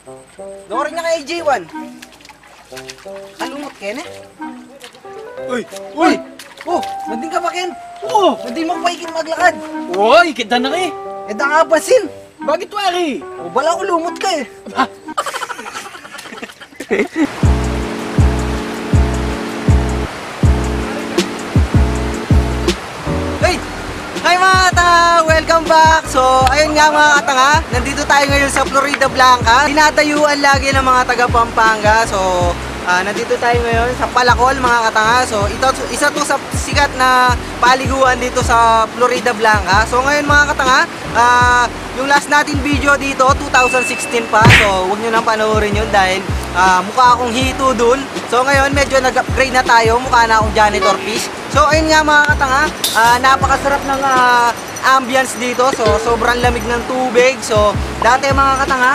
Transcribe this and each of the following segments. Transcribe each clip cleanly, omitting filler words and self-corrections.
Dorin niya kay AJ1. Kalumot, Ken eh. Uy! Uy! Oh, manding ka ba, Ken? Oo! Manding mo pa ikin maglakad. Uy! Kita na ka eh! Eh, da nga pasin. Bakit wari? O, bala ko lumot ka eh. Hey! Hi mga katanga! Welcome back! So, ayun nga mga katanga, nandito tayo ngayon sa Florida Blanca. Dinadayuan lagi ng mga taga Pampanga. So, nandito tayo ngayon sa Palacol mga katanga. So, isa to sa sikat na paliguan dito sa Florida Blanca. So, ngayon mga katanga, yung last natin video dito, 2016 pa. So, huwag nyo nang panoorin yun dahil mukha akong hito dun. So, ngayon medyo nag-upgrade na tayo. Mukha na akong janitor fish. So, ayun nga mga katanga, napakasarap ng ambience dito. So, sobrang lamig ng tubig. So, dati mga katanga,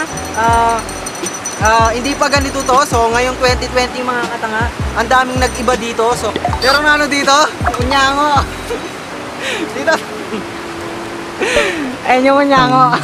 hindi pa ganito to. So, ngayong 2020 mga katanga, ang daming nag-iba dito. So, pero ano dito? Unyango. Dito. Ayun yung unyango.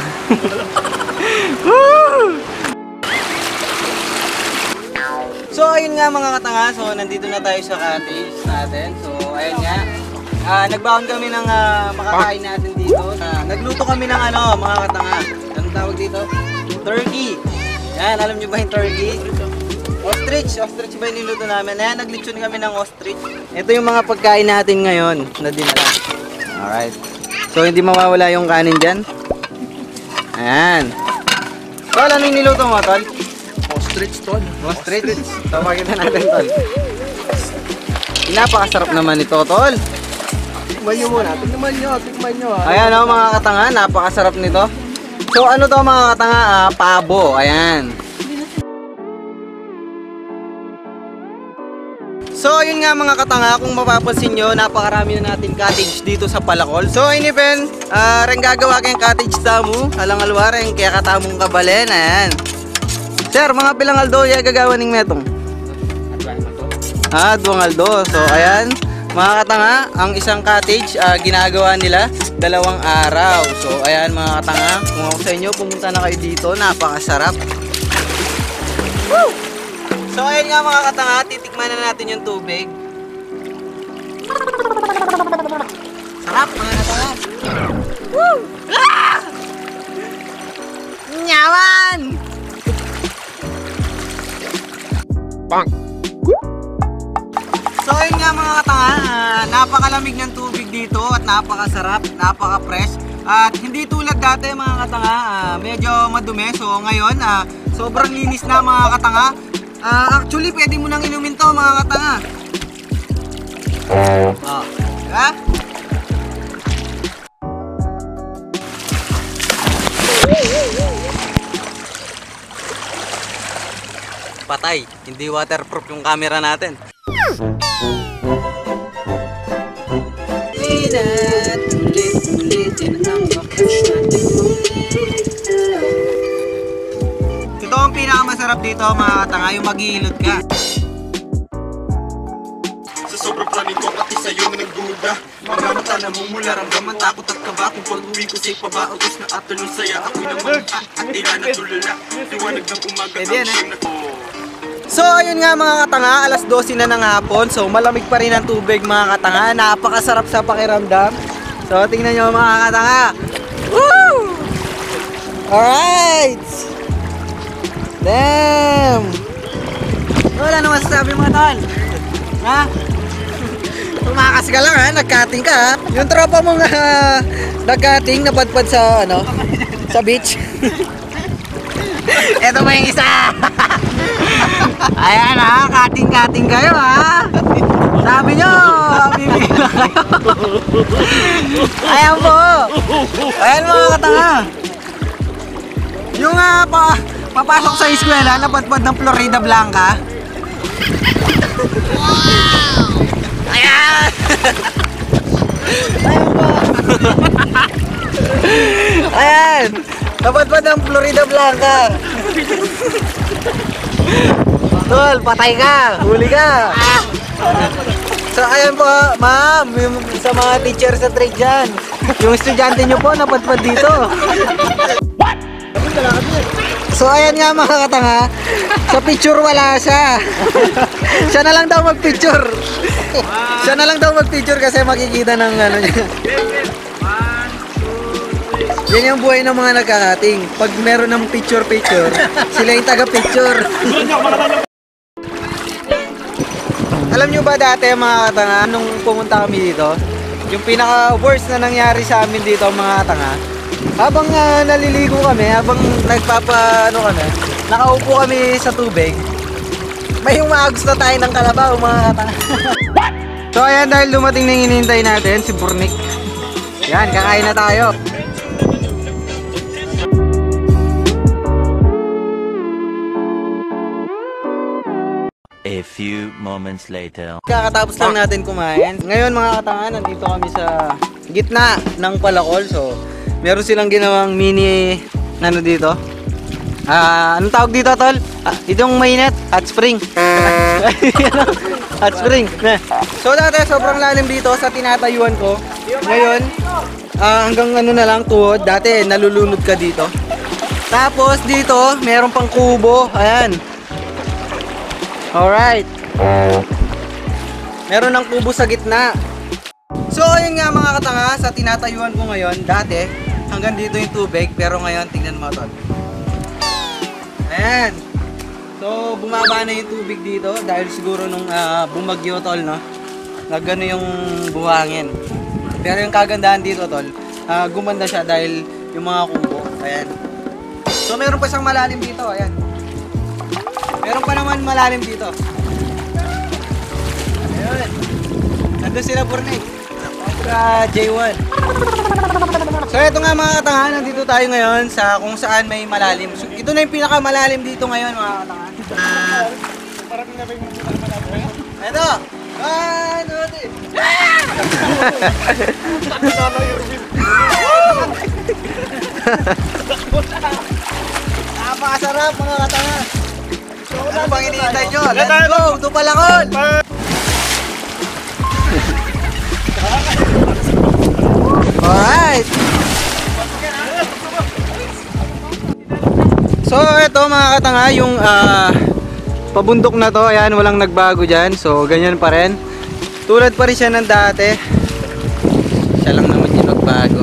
So, ayun nga mga katanga. So, nandito na tayo sa cottage natin. So, ayun nga. Nagbaon kami ng makakain natin dito. Nagluto kami ng mga katanga. Anong tawag dito? Turkey. Yan, alam nyo ba yung turkey? Ostrich. Ostrich ba yung niluto namin? Ayan, naglitsyon kami ng ostrich. Ito yung mga pagkain natin ngayon na dinala. Alright. So, hindi mawawala yung kanin dyan. Ayan. Tol, ano yung niluto mo, Tol? Ostrich, Tol. Ostrich. So, pakita natin, Tol. Napakasarap naman ito, Tol. Tikman nyo muna. Tikman nyo. Ayan o, mga katanga. Napakasarap nito. So, ano to mga katanga? Pabo. Ayan. So, ayun nga mga katanga, kung mapapansin nyo, napakarami na natin cottage dito sa Palacol. So, inipen, rin gagawa kayong cottage tamu, alang alwareng, kaya katamong kabalen, ayan. Sir, mga pilang aldo, ya gagawa ning metong? Duwang aldo. So, ayan, mga katanga, ang isang cottage, ginagawa nila 2 araw. So, ayan mga katanga, kung ako sa inyo, pumunta na kayo dito, napakasarap. Woo! So ayun nga mga katanga, titikman na natin yung tubig. Sarap mga katanga. Woo! Ah! Nyaman! Bang! So ayun nga mga katanga, napakalamig ng tubig dito at napakasarap, napaka-fresh. At hindi tulad dati mga katanga, medyo madumi. So ngayon, sobrang linis na mga katanga. Actually, pwede mo nang inumin to mga katanga. Diba? Patay, hindi waterproof yung camera natin. Ito ang pinakamasarap dito mga katanga, yung maghihilot ka. Sa sobrang planin ko, pati sa'yo na nagduda. Mga mata na mumula, ramdaman takot at kaba. Kung pag-uwi ko sa'y pabaagos na atalong saya. Ako'y naman at tira na tulala. Liwanag ng umaga ang siyang na. So ayun nga mga katanga, alas 12 na ng hapon. So malamig pa rin ang tubig mga katanga. Napakasarap sa pakiramdam. So tingnan nyo mga katanga. Woo! Alright! Damn! Wala naman sasabi mo, Tol. Ha? Tumakas ka lang ha, nag-cutting ka ha. Yung tropa mong nag-cutting, napadpad sa sa beach. Eto ba yung isa? Ayan ha, cutting kayo ha. Sabi nyo, bibigyan na kayo. Ayan po. Ayan mga katanga. Yung papasok sa eskwela, napadpad ng Florida Blanca. Wow! Ayan! Ayan po. Ayan! Napadpad ng Florida Blanca. Tol, patay ka! Huli ka! So ayan po, ma'am, sa mga teacher sa trade dyan. Yung estudyante nyo po, napadpad dito. What? So ayan nga mga katanga, sa picture wala siya. Siya na lang daw mag-picture. Siya na lang daw mag-picture kasi makikita ng ano niya. Yan yung buhay ng mga nagkakating. Pag meron ng picture-picture, sila yung taga-picture. Alam nyo ba dati mga katanga, nung pumunta kami dito, yung pinaka-worst na nangyari sa amin dito mga katanga, habang naliligo kami, habang nakaupo kami sa tubig, may umagos na tayo ng kalabaw mga katanga. So ayan, dahil dumating na yung hinihintay natin, si Burnik. Yan, kakain na tayo. A few moments later. Kakatapos lang natin kumain. Ngayon mga katanga, nandito kami sa gitna ng Palakol. So, meron silang ginawang mini, ano dito? Anong tawag dito, tol? Itong mainit, hot spring. Hot spring. So, dati sobrang lalim dito sa tinatayuan ko. Ngayon, hanggang ano na lang tuhod. Dati, nalulunod ka dito. Tapos, dito, meron pang kubo. Ayan. Alright. Meron ng kubo sa gitna. So ayun nga mga katanga, sa tinatayuan ko ngayon, dati hanggang dito yung tubig, pero ngayon tingnan mo tol. Ayan. So bumaba na yung tubig dito dahil siguro nung bumagyo tol, no? Nagano yung buhangin. Pero yung kagandahan dito tol, gumanda siya dahil yung mga kubo. Ayan. So meron pa siyang malalim dito, ayan. Meron pa naman malalim dito. Ayun. Nandun sila Burnik. Kontra J1. So ito nga mga katanga, nandito tayo ngayon sa kung saan may malalim. So, ito na yung pinakamalalim dito ngayon mga katanga. Ito. 1, 2, 3. Napakasarap mga katanga. Ano bang hinihintay nyo? Let's go! Ito Palakol! Alright! So ito mga katanga, yung pabundok na to, ayan, walang nagbago dyan. So ganyan pa rin. Tulad pa rin siya ng dati. Siya lang naman yung nagbago.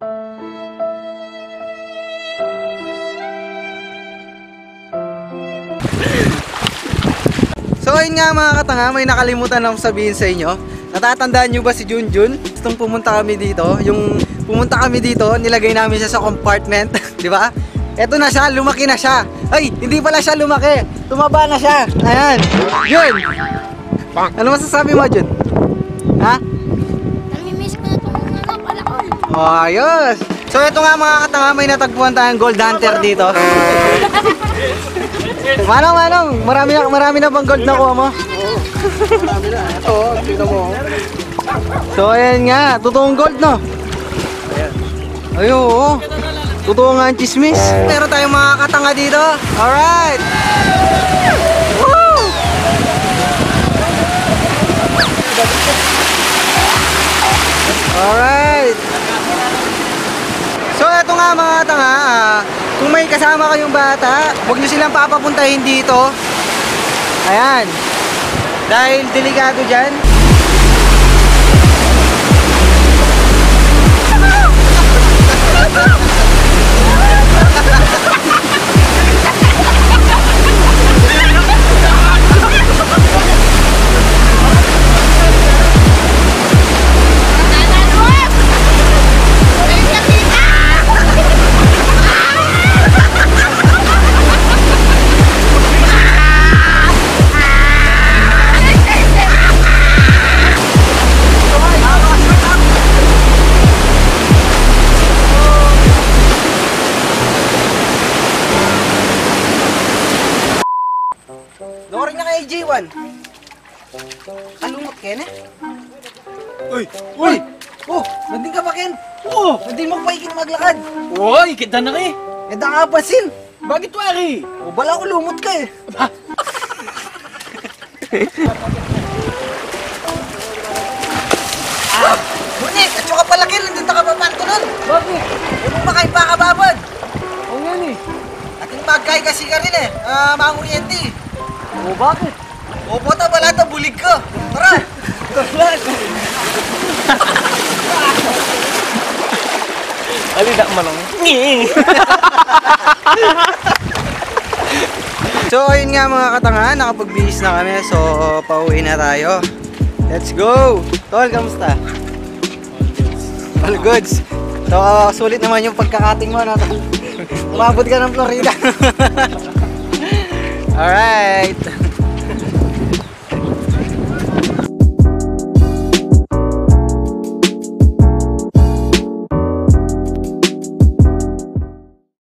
So ayun nga mga katanga, may nakalimutan akong sabihin sa inyo. Natatandaan nyo ba si Junjun? Gustong pumunta kami dito. Yung pumunta kami dito, nilagay namin siya sa compartment. Di ba? Eto na siya, lumaki na siya. Ay, hindi pala siya lumaki. Tumaba na siya. Ayan. Jun! Ano masasabi mo, Jun? Ha? Namimiss ko na itong Palakol. Oh, ayos! So ito nga mga katanga, may natagpuan tayong gold hunter dito. Manong, marami na bang gold nakuha mo? Marami na. Ito, tingnan mo. So ayan nga, totoong gold no? Ayun, oo. Totoo nga ang chismis. Meron tayong mga katanga dito. Alright! Woo! Alright! So eto nga mga katanga, kung may kasama kayong bata, huwag nyo silang papapuntahin dito. Ayan. Dahil delikado dyan. Lori na kay J1. Alumot Ken eh. Uy! Uy! Oh, nandun ka pa Ken? Oh! Nandun mo pa ikin maglakad. Uy! Kita na kayo! Eh da nga pasin. Bakit wari? O bala ko lumot ka eh. Bunik, at saka pala Ken, nandun ka pa panto nun. Bakit? Huwag mo pa kayo pakababad. Oo nga eh. Ating pagkay kasi ka rin eh. Mga kuryente. O bakit? O puta, balata, bulig ka. Tara! Alida manong. So ayun nga mga katanga, nakapagbihis na kami. So pauwi na tayo. Let's go! Tol, kamusta? All goods. So sulit naman yung pagkakating mo, no? Umabot ka ng Florida. Alright.